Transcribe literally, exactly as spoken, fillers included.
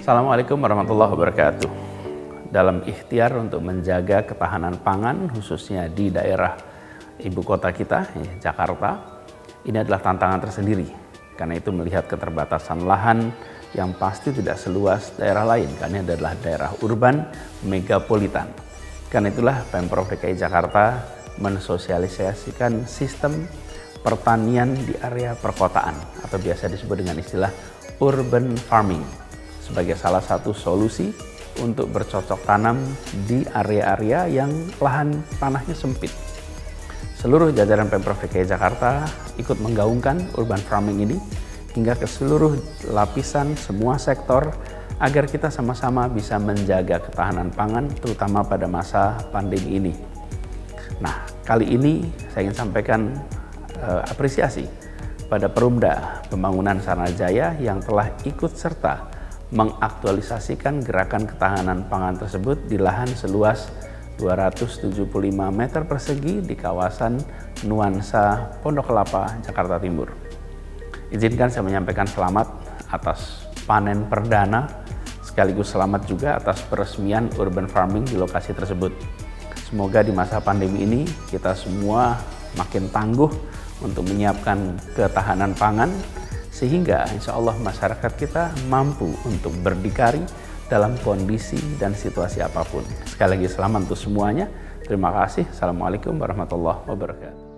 Assalamualaikum warahmatullahi wabarakatuh. Dalam ikhtiar untuk menjaga ketahanan pangan khususnya di daerah ibu kota kita, ya, Jakarta, ini adalah tantangan tersendiri. Karena itu melihat keterbatasan lahan yang pasti tidak seluas daerah lain, karena ini adalah daerah urban megapolitan. Karena itulah Pemprov D K I Jakarta mensosialisasikan sistem pertanian di area perkotaan atau biasa disebut dengan istilah urban farming sebagai salah satu solusi untuk bercocok tanam di area-area yang lahan tanahnya sempit. Seluruh jajaran Pemprov D K I Jakarta ikut menggaungkan urban farming ini hingga ke seluruh lapisan semua sektor agar kita sama-sama bisa menjaga ketahanan pangan terutama pada masa pandemi ini. Nah, kali ini saya ingin sampaikan uh, apresiasi pada Perumda Pembangunan Saranajaya yang telah ikut serta mengaktualisasikan gerakan ketahanan pangan tersebut di lahan seluas dua ratus tujuh puluh lima meter persegi di kawasan Nuansa Pondok Kelapa, Jakarta Timur. Izinkan saya menyampaikan selamat atas panen perdana, sekaligus selamat juga atas peresmian urban farming di lokasi tersebut. Semoga di masa pandemi ini kita semua makin tangguh untuk menyiapkan ketahanan pangan, sehingga insya Allah masyarakat kita mampu untuk berdikari dalam kondisi dan situasi apapun. Sekali lagi selamat untuk semuanya. Terima kasih. Assalamualaikum warahmatullahi wabarakatuh.